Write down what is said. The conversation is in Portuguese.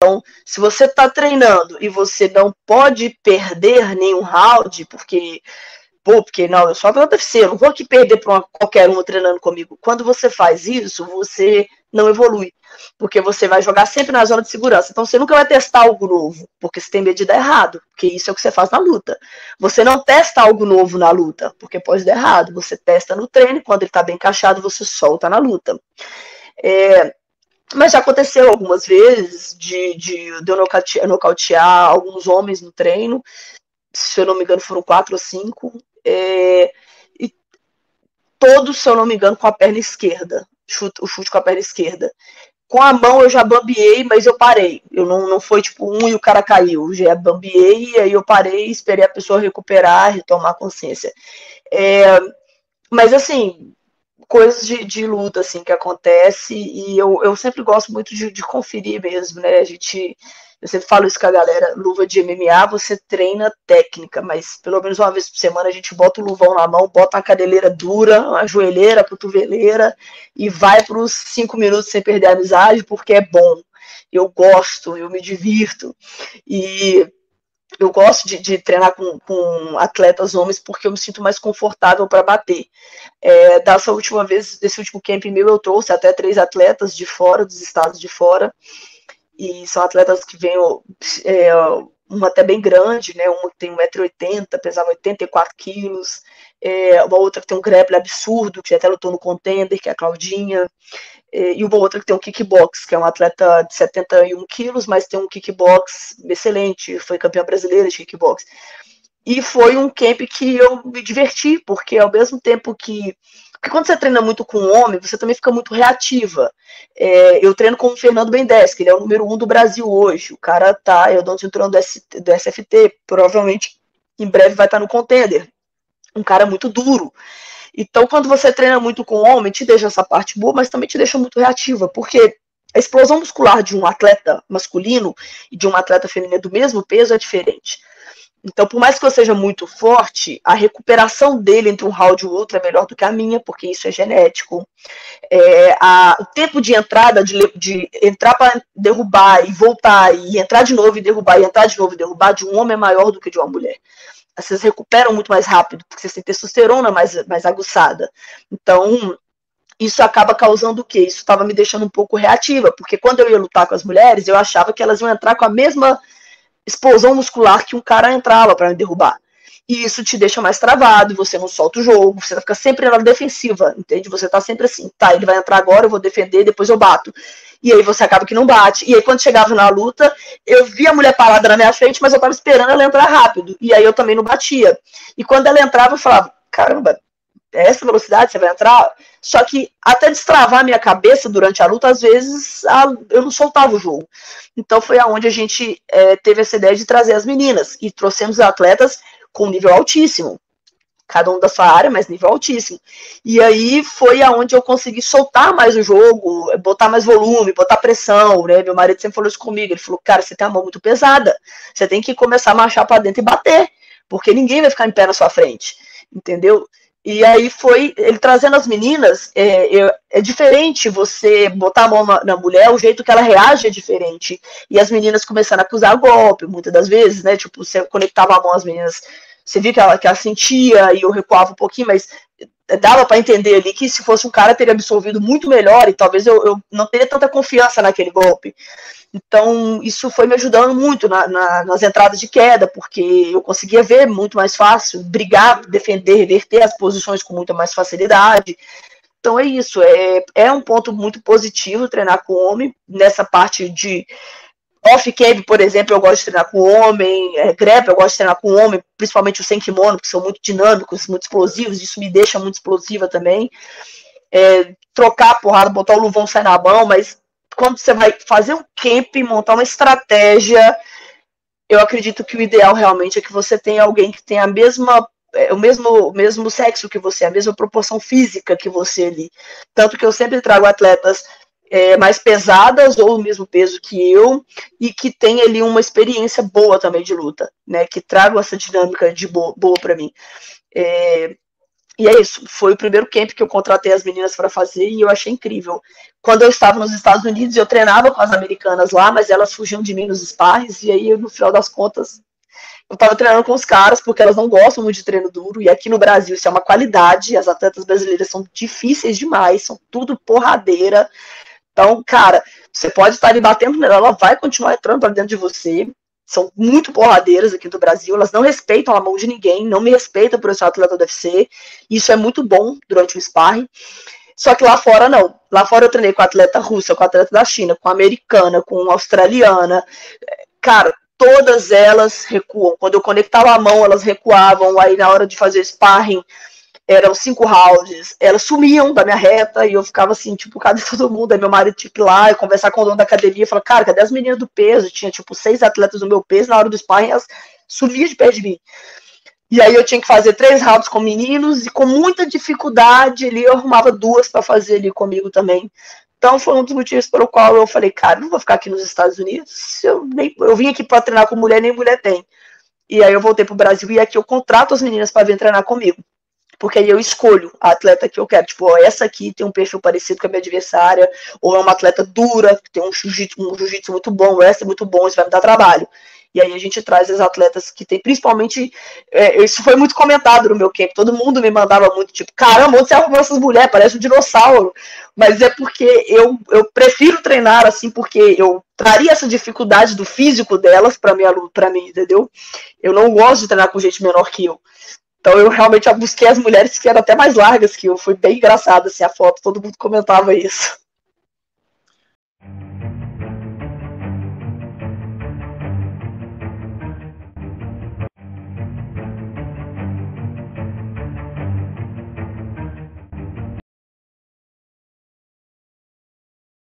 Se você está treinando e você não pode perder nenhum round, porque não, eu sou atleta UFC, eu não vou aqui perder para qualquer um treinando comigo. Quando você faz isso, você não evolui, porque você vai jogar sempre na zona de segurança. Então você nunca vai testar algo novo, porque você tem medo de dar errado, porque isso é o que você faz na luta. Você não testa algo novo na luta, porque pode dar errado. Você testa no treino, quando ele está bem encaixado, você solta na luta. Mas já aconteceu algumas vezes de eu nocautear alguns homens no treino. Se eu não me engano, foram 4 ou 5. E todos, se eu não me engano, com a perna esquerda. O chute com a perna esquerda. Com a mão eu já bambiei, mas eu parei. Eu não foi tipo um e o cara caiu. Já bambiei, e aí eu parei, esperei a pessoa recuperar, retomar a consciência. Mas assim, coisas de luta assim que acontece, e eu sempre gosto muito de conferir mesmo, né? Eu sempre falo isso com a galera, luva de MMA, você treina técnica, mas pelo menos uma vez por semana a gente bota o luvão na mão, bota uma cadeleira dura, uma joelheira, cotoveleira, e vai para os 5 minutos sem perder a amizade, porque é bom. Eu gosto, eu me divirto. E eu gosto de treinar com atletas homens porque eu me sinto mais confortável para bater. Dessa última vez, desse último camp meu, eu trouxe até 3 atletas de fora, dos estados de fora, e são atletas que vêm, uma até bem grande, né? Uma que tem 1,80 m, pesava 84 quilos, uma outra que tem um grappling absurdo, que até lutou no Contender, que é a Claudinha, e uma outra que tem um kickbox, que é um atleta de 71 quilos, mas tem um kickbox excelente, foi campeã brasileira de kickbox. E foi um camp que eu me diverti, porque ao mesmo tempo que... Porque quando você treina muito com um homem, você também fica muito reativa. Eu treino com o Fernando Mendes, que ele é o número 1 do Brasil hoje. O cara é o cinturão do SFT, provavelmente em breve vai estar no Contender. Um cara muito duro. Então, quando você treina muito com homem, te deixa essa parte boa, mas também te deixa muito reativa, porque a explosão muscular de um atleta masculino e de uma atleta feminina do mesmo peso é diferente. Então, por mais que eu seja muito forte, a recuperação dele entre um round e o outro é melhor do que a minha, porque isso é genético. O tempo de entrada, de entrar para derrubar e voltar, e entrar de novo e derrubar, e entrar de novo e derrubar, de um homem é maior do que de uma mulher. Vocês recuperam muito mais rápido, porque vocês têm testosterona mais aguçada. Então, isso acaba causando o quê? Isso estava me deixando um pouco reativa, porque quando eu ia lutar com as mulheres, eu achava que elas iam entrar com a mesma explosão muscular que um cara entrava para me derrubar. E isso te deixa mais travado, você não solta o jogo, você fica sempre na defensiva, entende? Você tá sempre assim, tá, ele vai entrar agora, eu vou defender, depois eu bato. E aí você acaba que não bate. E aí quando chegava na luta, eu via a mulher parada na minha frente, mas eu tava esperando ela entrar rápido. E aí eu também não batia. E quando ela entrava, eu falava, caramba, é essa velocidade você vai entrar? Só que até destravar a minha cabeça durante a luta, às vezes eu não soltava o jogo. Então foi aonde a gente teve essa ideia de trazer as meninas. E trouxemos atletas com nível altíssimo. Cada um da sua área, mas nível altíssimo. E aí foi aonde eu consegui soltar mais o jogo, botar mais volume, botar pressão, né? Meu marido sempre falou isso comigo, ele falou, cara, você tem a mão muito pesada, você tem que começar a marchar para dentro e bater, porque ninguém vai ficar em pé na sua frente, entendeu? E aí foi, ele trazendo as meninas, é diferente você botar a mão na mulher, o jeito que ela reage é diferente. E as meninas começaram a acusar golpe, muitas das vezes, né? Tipo, você conectava a mão às meninas, você via que ela sentia e eu recuava um pouquinho, mas dava para entender ali que se fosse um cara teria absorvido muito melhor e talvez eu não teria tanta confiança naquele golpe. Então isso foi me ajudando muito nas entradas de queda, porque eu conseguia ver muito mais fácil, brigar, defender, reverter as posições com muita mais facilidade. Então é isso, é um ponto muito positivo treinar com homem, nessa parte de off-camp, por exemplo, eu gosto de treinar com homem, grappling eu gosto de treinar com homem, principalmente os sem kimono, que são muito dinâmicos, muito explosivos, isso me deixa muito explosiva também. Trocar a porrada, botar o luvão, sair na mão, mas quando você vai fazer um camp, montar uma estratégia, eu acredito que o ideal realmente é que você tenha alguém que tenha o mesmo sexo que você, a mesma proporção física que você ali. Tanto que eu sempre trago atletas mais pesadas ou o mesmo peso que eu e que tem ali uma experiência boa também de luta, né? Que tragam essa dinâmica de boa para mim. E é isso, foi o primeiro camp que eu contratei as meninas para fazer e eu achei incrível. Quando eu estava nos Estados Unidos, eu treinava com as americanas lá, mas elas fugiam de mim nos sparrings, e aí, no final das contas, eu estava treinando com os caras, porque elas não gostam muito de treino duro, e aqui no Brasil isso é uma qualidade, as atletas brasileiras são difíceis demais, são tudo porradeira. Então, cara, você pode estar ali batendo nela, ela vai continuar entrando para dentro de você. São muito porradeiras aqui do Brasil, elas não respeitam a mão de ninguém, não me respeitam por eu ser atleta do UFC. Isso é muito bom durante o sparring. Só que lá fora não. Lá fora eu treinei com a atleta russa, com a atleta da China, com a americana, com a australiana. Cara, todas elas recuam. Quando eu conectava a mão, elas recuavam. Aí na hora de fazer sparring, eram 5 rounds, elas sumiam da minha reta e eu ficava assim, tipo, cadê todo mundo? Aí meu marido tinha que ir lá e conversar com o dono da academia e falar, cara, cadê as meninas do peso? Tinha, tipo, 6 atletas do meu peso, na hora do sparring elas sumiam de perto de mim. E aí eu tinha que fazer 3 rounds com meninos e com muita dificuldade ali eu arrumava 2 para fazer ali comigo também. Então foi um dos motivos pelo qual eu falei, cara, não vou ficar aqui nos Estados Unidos, eu vim aqui para treinar com mulher, nem mulher tem. E aí eu voltei pro Brasil e aqui eu contrato as meninas para vir treinar comigo. Porque aí eu escolho a atleta que eu quero. Tipo, essa aqui tem um perfil parecido com a minha adversária, ou é uma atleta dura, que tem um jiu-jitsu muito bom, um wrestling muito bom, isso vai me dar trabalho. E aí a gente traz as atletas que tem, principalmente, isso foi muito comentado no meu camp, todo mundo me mandava muito, tipo, caramba, onde você arrumou essas mulheres? Parece um dinossauro. Mas é porque eu prefiro treinar assim, porque eu traria essa dificuldade do físico delas pra mim, entendeu? Eu não gosto de treinar com gente menor que eu. Então eu realmente busquei as mulheres que eram até mais largas que eu. Foi bem engraçado assim, a foto, todo mundo comentava isso.